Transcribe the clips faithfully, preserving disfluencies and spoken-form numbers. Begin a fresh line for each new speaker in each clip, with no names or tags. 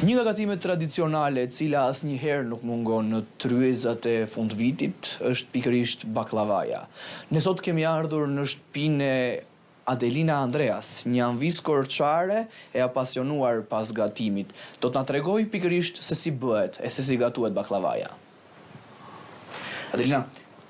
Një nga gatimet tradicionale, e cila asnjëherë nuk mungon në tryezat e fundvitit, është pikërisht baklavaja. Ne sot kemi ardhur në shtëpinë e Adelina Andreas, një anvis korçare e apasionuar pas gatimit. Do të na tregoj pikërisht se si bëhet e se si gatuhet baklavaja. Adelina,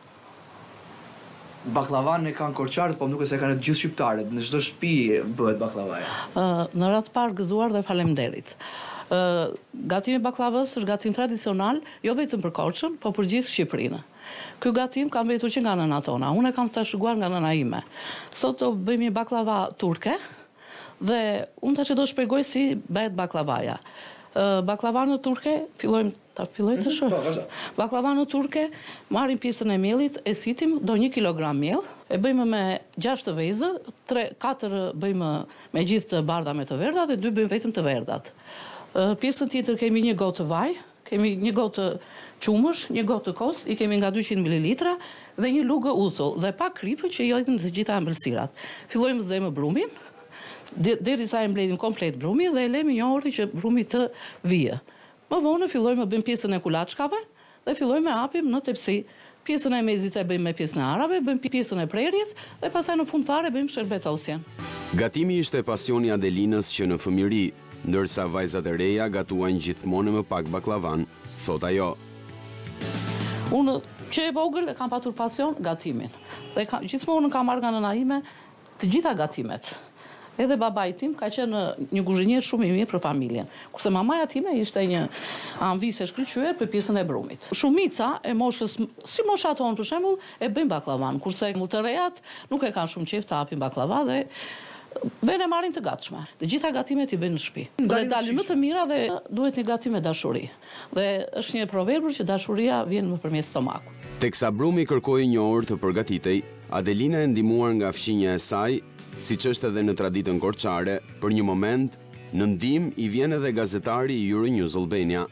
baklavan e kanë korçarët, po më duket se kanë të gjithë shqiptarët. Në çdo shtëpi bëhet baklavaja.
Uh, në radhë parë gëzuar dhe faleminderit. Uh, gatimi i baklavës është gatim tradicional, jo vetëm për Korçën, po për gjithë Shqipërinë. Ky gatim ka mbetur që nga nëna tona. Unë e kam trashëguar nga nëna ime. Sot do bëjmë një baklava turke dhe unë tash do shpjegoj si bëhet baklavaja. Uh, baklava në turke, fillojmë ta filloj të shoh. Baklava në turke, marrim pjesën e miellit, e sitim do një kilogram miell, e bëjmë me gjashtë vezë, tre katër bëjmë me gjithë të bardha me të verdha dhe dy bëjmë vetëm të verdhat. Uh, pjesën tjetër kemi një gotë vaj, kemi një gotë qumësh, një gotë kos, i kemi nga dyqind mililitra dhe një lugë uthull dhe pak kripë që jojnë të gjitha ëmbëlsirat. Fillojmë zemë brumin, derisa e mbledhim komplet brumin dhe e lëmë një orë që brumi të vijë. Më vonë fillojmë bëjmë pjesën e kulaçkave dhe fillojmë hapim në tepsi. Pjesën e mezit e bëjmë me pjesën e arave, bëjmë pjesën e prerjes dhe pastaj në fund fare bëjmë sherbetosjen.
Gatimi ishte pasioni Adelinës që në fëmijëri, ndërsa vajzat e reja gatuan gjithmonë më pak baklavan, thot ajo.
Unë që e vogël e kam patur pasion gatimin. Dhe ka, gjithmonë kam marrë nga nëna ime të gjitha gatimet. Edhe babai tim ka qenë një kuzhinier shumë i mirë për familjen. Kurse mamaja time ishte një anvis e shkëlqyer për pjesën e brumit. Shumica e moshës, si mosha tonë për shembull, e bëjnë baklavan, kurse të rejat nuk e kanë shumë qejf të hapin baklava dhe vjen e marrin të gatshme. Të gjitha gatimet i bëjnë në shtëpi. Dhe dalin më të mira dhe duhet një gatim me dashuri. Dhe është një proverbër që dashuria vjen nëpërmjet stomakut.
Teksa brumi kërkoi një orë të përgatitej, Adelina e ndihmuar nga fqinja e saj, siç është edhe në traditën korçare, për një moment, në ndihmë i vjen edhe gazetari i Euronews Albania.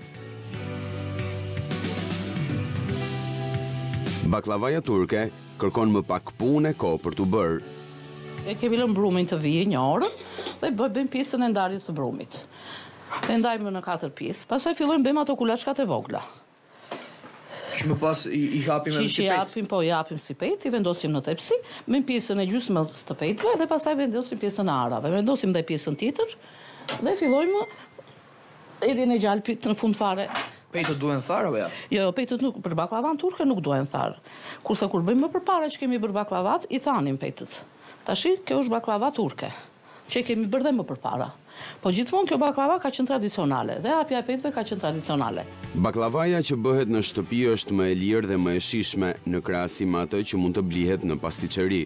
Baklavaja turke kërkon më pak punë e kohë për t'u bërë.
E kemi lënë brumin të vijë një orë dhe bëjmë pjesën e ndarjes së brumit. E ndajmë në katër pjesë. Pastaj fillojmë bëjmë ato kulaçkat e vogla.
Që më pas i, i hapim edhe si
Që i
pet.
hapim, po i hapim si pet, i vendosim në tepsi, me pjesën e gjysmës të petëve dhe pastaj vendosim pjesën e arave. Vendosim dhe pjesën tjetër dhe fillojmë edhjen e gjalpit në fund fare.
Petët duhen tharë apo ja?
Jo, petët nuk, për baklavan turke nuk duhen tharë. Kurse kur bëjmë më përpara që kemi bërë baklavat, i thanim petët. Tashi, kjo është baklava turke, që kemi bërë dhe më përpara. Po gjithmonë kjo baklava ka qenë tradicionale dhe hapja e petëve ka qenë tradicionale.
Baklavaja që bëhet në shtëpi është më e lirë dhe më e shijshme në krahasim me atë që mund të blihet në pastiçeri.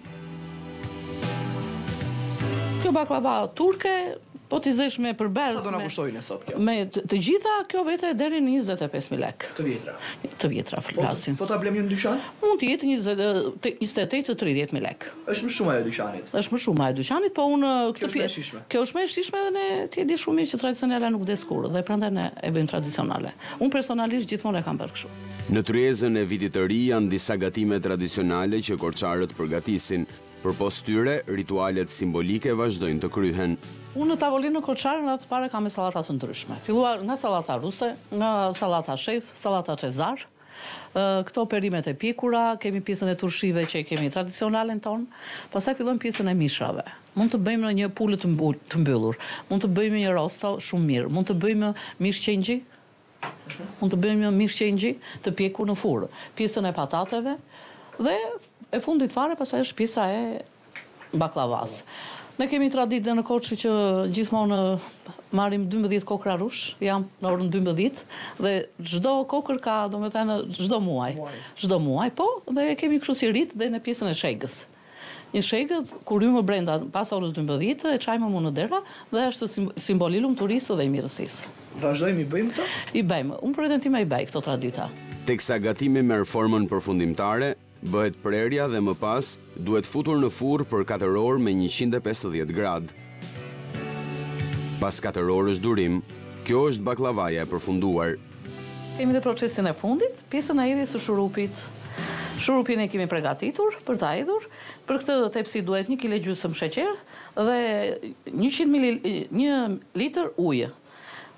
Kjo baklava turke, po t'i zesh me përberz.
Sa do na kushtojnë sot kjo?
Me të, të gjitha kjo vete deri në njëzet e pesë mijë lekë.
Të vjetra.
Të vjetra flasim.
Po, po ta blem një në dyqan?
Mund të jetë njëzet e tetë të tridhjetë mijë lekë.
Është më shumë ajo e dyqanit.
Është më shumë ajo e dyqanit, po unë
Kjo është më e shijshme.
Kjo është më e shijshme dhe ne ti e di shumë mirë që tradicionale nuk vdes kurrë dhe prandaj ne e bëjmë tradicionale. Unë personalisht gjithmonë e kam bërë kështu.
Në tryezën e vitit të ri janë disa gatime tradicionale që korçarët përgatisin. Përpos tyre, ritualet simbolike vazhdojnë të kryhen.
Unë në tavolinë korçare në atë pare kam me sallata të ndryshme. Filluar nga sallata ruse, nga sallata shef, sallata cezar, këto perimet e pjekura, kemi pjesën e turshive që kemi tradicionalen tonë, pastaj fillojmë pjesën e mishrave. Mund të bëjmë një pulë të, mbull, të mbyllur, mund të bëjmë një rosto shumë mirë, mund të bëjmë mish qengji, mund të bëjmë mish qengji të pjekur në furrë, pjesën e patateve dhe e fundit fare pastaj është pjesa e baklavas. Ne kemi traditë në Korçë që gjithmonë marrim dymbëdhjetë kokra rush, jam në orën dymbëdhjetë dhe çdo kokër ka, domethënë çdo muaj. Çdo muaj, po, dhe kemi kështu si rit dhe në pjesën e shegës. Një shegë kur hymë brenda pas orës dymbëdhjetë e çajmë mu në dera dhe është simboli lumturisë dhe i mirësisë.
Vazhdojmë i bëjmë këto?
I bëjmë. Unë për time i bëj këto tradita.
Teksa gatimi merr formën përfundimtare, bëhet prerja dhe më pas duhet futur në furrë për katër orë me njëqind e pesëdhjetë gradë. Pas katër orësh durim, kjo është baklavaja e përfunduar.
Kemi dhe procesin e fundit, pjesën e hedhjes së shurupit. Shurupin e kemi përgatitur për ta hedhur. Për këtë tepsi duhet një kilo gjysmë sheqer dhe njëqind mililitër ujë.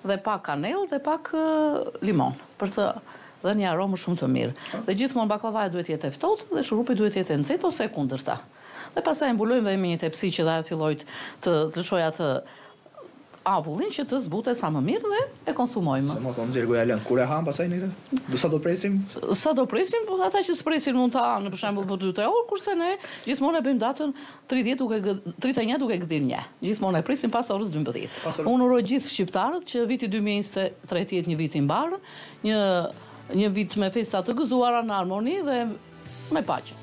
dhe pak kanell dhe pak uh, limon, për të dhe një aromë shumë të mirë. Dhe gjithmonë baklavaja duhet jetë e ftohtë dhe shurupi duhet jetë e nxehtë ose e kundërta. Dhe pastaj e mbulojmë dhe me një tepsi që dhe ajo filloj të të çojë atë avullin që të zbute sa më mirë dhe e konsumojmë.
Se më po më zirë goja lënë, kur e ham pasaj një të? Do sa do presim?
Sa do presim, po ata që s'presin mund ta hanë për shembull për dy tre orë, kurse ne gjithmonë e bëjmë datën tridhjetë duke tridhjetë e një duke gdhir një. Gjithmonë e presim pas orës dymbëdhjetë.
Pas orës-
Unë uroj gjithë shqiptarët që viti dy mijë e njëzet e tre të jetë një vit i mbarë, një një vit me festa të gëzuara në armoni dhe me paqe.